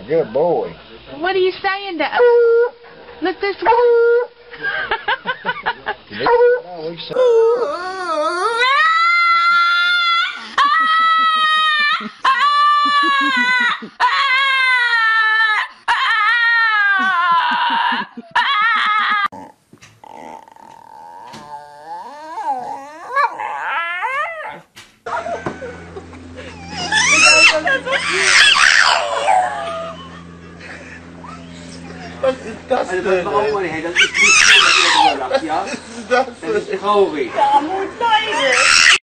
good boy. What are you saying to Look this way. Was ist das denn? Das war auch mal her. Das ist nicht überlacht, ja? Das ist traurig. Armut, Leute!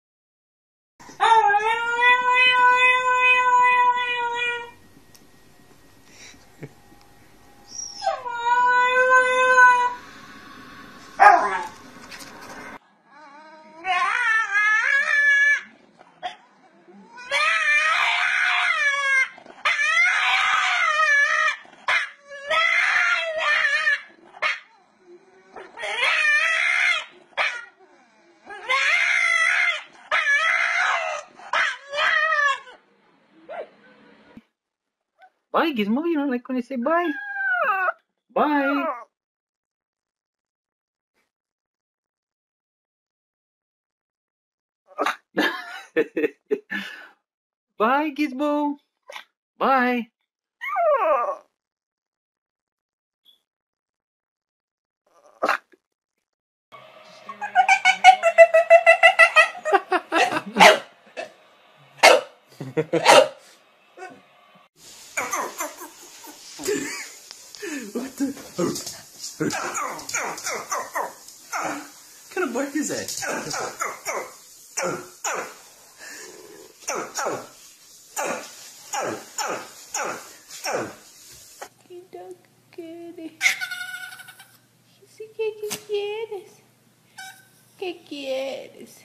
Bye, Gizmo. You don't like when I say bye? Bye. Bye, Gizmo. Bye. What the? What kind of bark is that? ¿Qué quieres?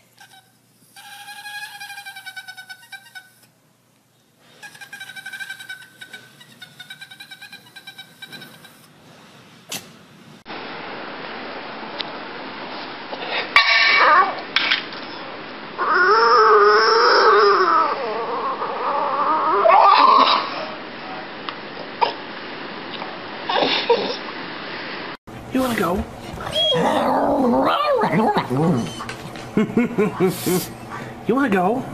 You wanna go? You wanna go?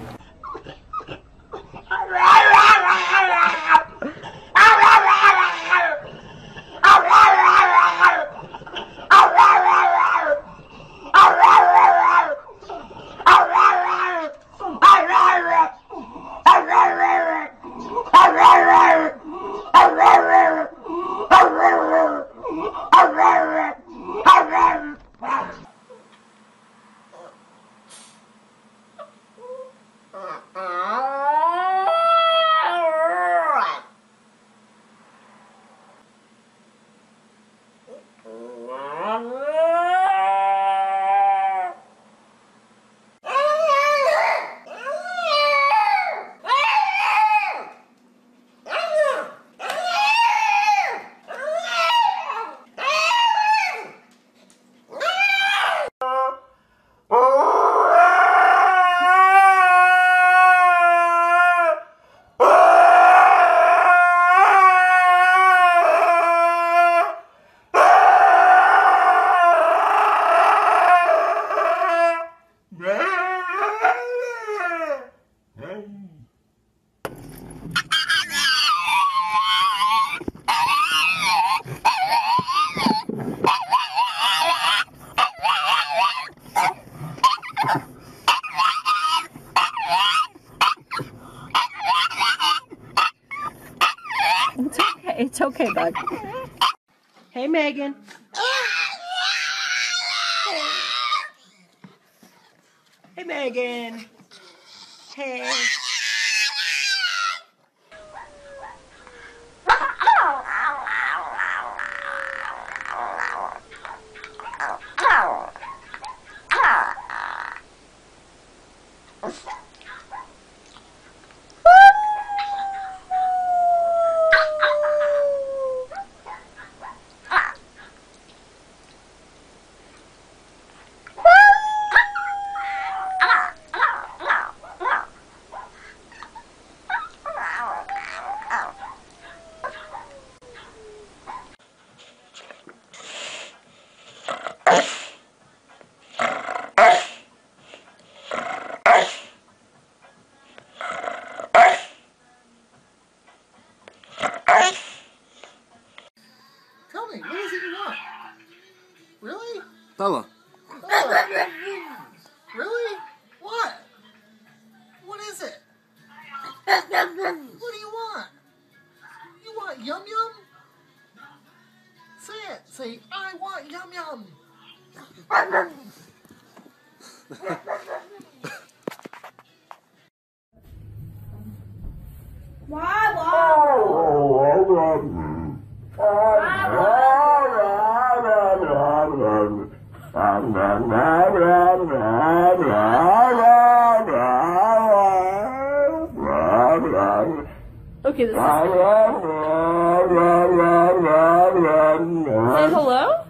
It's okay, bud. Hey, Megan. Hey, Megan. Hey. Bella. Really? What? What is it? What do you want? You want yum yum? Say it. Say, I want yum yum. Okay, this is... Say hello?